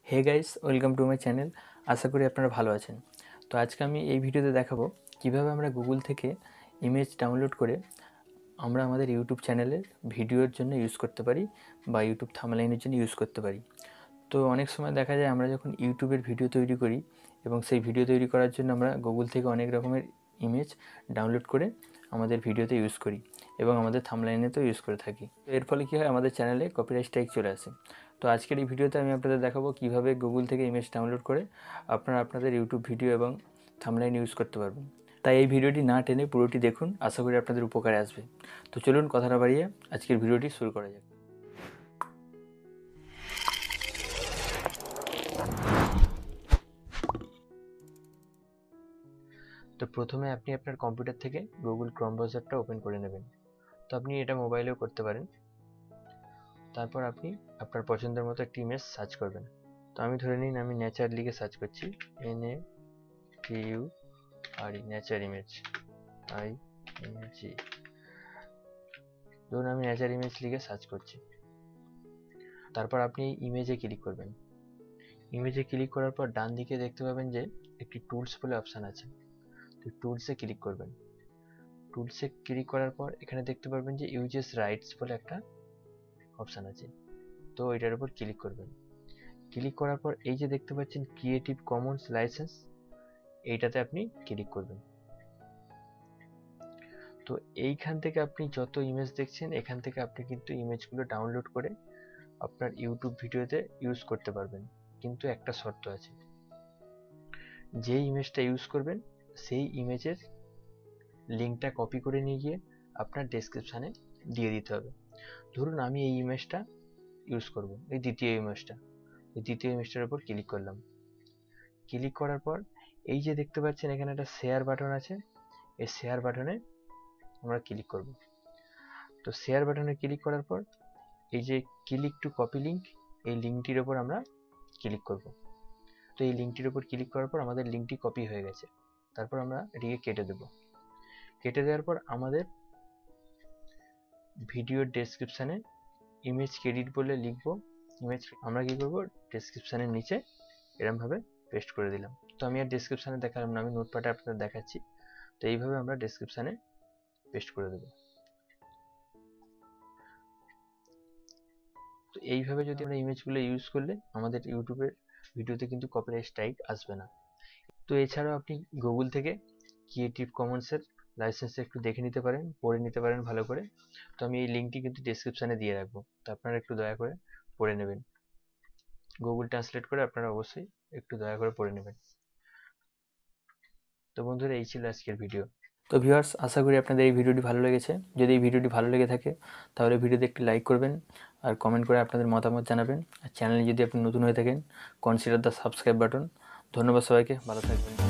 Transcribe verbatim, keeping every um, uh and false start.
Hey guys, welcome to my channel. আশা করি আপনারা ভালো আছেন। তো আজকে আমি এই ভিডিওতে দেখাবো কিভাবে আমরা গুগল থেকে ইমেজ ডাউনলোড করে আমরা আমাদের ইউটিউব চ্যানেলের ভিডিওর জন্য ইউজ করতে পারি বা ইউটিউব থাম্বনেইলের জন্য ইউজ করতে পারি। তো অনেক সময় দেখা যায় আমরা যখন ইউটিউবের ভিডিও তৈরি করি এবং সেই ভিডিও তৈরি করার জন্য আমরা গুগল থেকে অনেক রকমের ইমেজ ডাউনলোড করে আমাদের ভিডিওতে ইউজ করি এবং আমাদের থাম্বনেইলেতেও ইউজ করে থাকি। তো এর ফলে কী হয়, আমাদের চ্যানেলে কপিরাইট স্ট্রাইক চলে আসে। তো আজকের এই ভিডিওতে আমি আপনাদের দেখাবো কীভাবে গুগল থেকে ইমেজ ডাউনলোড করে আপনারা আপনাদের ইউটিউব ভিডিও এবং থাম্বনেইল ইউজ করতে পারবেন। তাই এই ভিডিওটি না টেনে পুরোটি দেখুন, আশা করি আপনাদের উপকারে আসবে। তো চলুন কথা না বাড়িয়ে আজকের ভিডিওটি শুরু করা যাক। তো প্রথমে আপনি আপনার কম্পিউটার থেকে গুগল ক্রোম ব্রাউজারটা ওপেন করে নেবেন। তো আপনি এটা মোবাইলেও করতে পারেন। তারপর আপনি আপনার পছন্দের মতো একটি ইমেজ সার্চ করবেন। তো আমি ধরে নিন আমি নেচার লিখে সার্চ করছি, N A T U R E, nature image, I N G. ধরুন আমি নেচার ইমেজ লিখে সার্চ করছি। তারপর আপনি ইমেজে ক্লিক করবেন। ইমেজে ক্লিক করার পর ডান দিকে দেখতে পাবেন যে একটি টুলস বলে অপশান আছে। তো টুলসে ক্লিক করবেন। টুলসে ক্লিক করার পর এখানে দেখতে পারবেন যে ইউজেস রাইটস বলে একটা অপশান আছে। তো এটার উপর ক্লিক করবেন। ক্লিক করার পর এই যে দেখতে পাচ্ছেন ক্রিয়েটিভ কমন্স লাইসেন্স, এইটাতে আপনি ক্লিক করবেন। তো এইখান থেকে আপনি যত ইমেজ দেখছেন এখান থেকে আপনি কিন্তু ইমেজগুলো ডাউনলোড করে আপনার ইউটিউব ভিডিওতে ইউজ করতে পারবেন। কিন্তু একটা শর্ত আছে, যে ইমেজটা ইউজ করবেন সেই ইমেজের লিঙ্কটা কপি করে নিয়ে গিয়ে আপনার ডেসক্রিপশানে দিয়ে দিতে হবে। ধরুন আমি এই ইমেজটা ইউজ করব, এই দ্বিতীয় ইমেজটা, এই দ্বিতীয় ইমেজটার উপর ক্লিক করলাম। ক্লিক করার পর এই যে দেখতে পাচ্ছেন এখানে একটা শেয়ার বাটন আছে, এই শেয়ার বাটনে আমরা ক্লিক করব। তো শেয়ার বাটনে ক্লিক করার পর এই যে ক্লিক টু কপি লিঙ্ক, এই লিঙ্কটির ওপর আমরা ক্লিক করব। তো এই লিঙ্কটির ওপর ক্লিক করার পর আমাদের লিঙ্কটি কপি হয়ে গেছে। তারপর আমরা এটিকে কেটে দেব। কেটে দেওয়ার পর আমাদের ভিডিওর ডেসক্রিপশানে ইমেজ ক্রেডিট বলে লিখব। ইমেজ আমরা কী করব, ডেসক্রিপশানের নিচে এরমভাবে পেস্ট করে দিলাম। তো আমি আর ডেসক্রিপশানে দেখালাম না, আমি নোটপ্যাডে আপনাদের দেখাচ্ছি। তো এইভাবে আমরা ডেসক্রিপশানে পেস্ট করে দেব। তো এইভাবে যদি আমরা ইমেজগুলো ইউজ করলে আমাদের ইউটিউবের ভিডিওতে কিন্তু কপিরাইট স্ট্রাইক আসবে না। তো এছাড়াও আপনি গুগল থেকে ক্রিয়েটিভ কমন্সের লাইসেন্স একটু দেখে নিতে পারেন, পড়ে নিতে পারেন ভালো করে। তো আমি এই লিঙ্কটি কিন্তু ডেসক্রিপশানে দিয়ে রাখবো, তো আপনারা একটু দয়া করে পড়ে নেবেন। গুগল ট্রান্সলেট করে আপনারা অবশ্যই একটু দয়া করে পড়ে নেবেন। তো বন্ধুরা, এই ছিল আজকের ভিডিও। তো ভিউয়ার্স, আশা করি আপনাদের এই ভিডিওটি ভালো লেগেছে। যদি এই ভিডিওটি ভালো লেগে থাকে তাহলে ভিডিওতে একটি লাইক করবেন আর কমেন্ট করে আপনাদের মতামত জানাবেন। আর চ্যানেলে যদি আপনি নতুন হয়ে থাকেন, কনসিডার দ্য সাবস্ক্রাইব বাটন। ধন্যবাদ সবাইকে, ভালো থাকবেন।